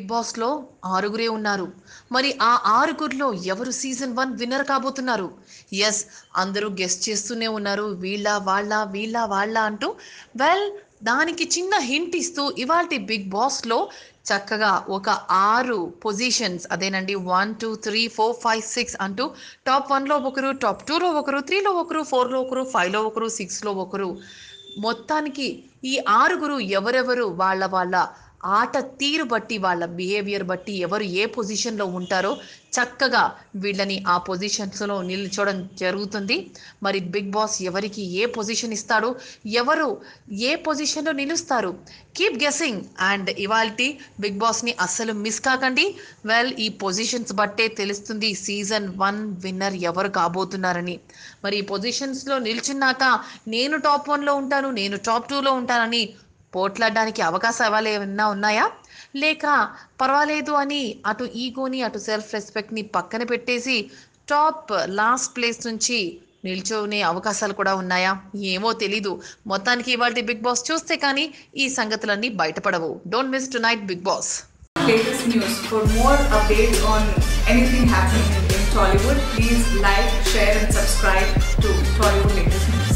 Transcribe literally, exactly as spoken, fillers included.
బాస్లో ఆరుగురే ఉన్నారు. మరి ఆ ఆరుగురిలో ఎవరు సీజన్ వన్ విన్నర్ కాబోతున్నారు? ఎస్, అందరూ గెస్ట్ చేస్తూనే ఉన్నారు, వీళ్ళ వాళ్ళ వీళ్ళ వాళ్ళ అంటూ. వెల్, దానికి చిన్న హింట్ ఇస్తూ ఇవాల్టి బిగ్ బాస్లో చక్కగా ఒక ఆరు పొజిషన్స్, అదేనండి one two three four five six అంటూ టాప్ వన్లో ఒకరు, టాప్ టూలో ఒకరు, త్రీలో ఒకరు, ఫోర్లో ఒకరు, ఫైవ్లో ఒకరు, సిక్స్లో ఒకరు. మొత్తానికి ఈ ఆరుగురు ఎవరెవరు వాళ్ళ వాళ్ళ ఆట తీరు బట్టి, వాళ్ళ బిహేవియర్ బట్టి ఎవరు ఏ పొజిషన్లో ఉంటారో చక్కగా వీళ్ళని ఆ పొజిషన్స్లో నిల్చోవడం జరుగుతుంది. మరి బిగ్ బాస్ ఎవరికి ఏ పొజిషన్ ఇస్తాడు, ఎవరు ఏ పొజిషన్లో నిలుస్తారు? Keep guessing. అండ్ ఇవాల్టి బిగ్ బాస్ని అస్సలు మిస్ కాకండి. వెల్, ఈ పొజిషన్స్ బట్టే తెలుస్తుంది సీజన్ వన్ విన్నర్ ఎవరు కాబోతున్నారని. మరి ఈ పొజిషన్స్లో నిల్చున్నాక నేను టాప్ వన్లో ఉంటాను, నేను టాప్ టూలో ఉంటానని పోట్లాడడానికి అవకాశాలు ఏమన్నా ఉన్నాయా? లేక పర్వాలేదు అని అటు ఈగోని అటు సెల్ఫ్ రెస్పెక్ట్ని పక్కన పెట్టేసి టాప్ లాస్ట్ ప్లేస్ నుంచి నిల్చొనే అవకాశాలు కూడా ఉన్నాయా? ఏమో తెలీదు. మొత్తానికి ఇవాళ బిగ్ బాస్ చూస్తే కానీ ఈ సంగతులన్నీ బయటపడవు. Don't miss tonight Bigg Boss. Latest news. For more updates on anything happening in Tollywood, please like, share and subscribe to Tollywood Latest News.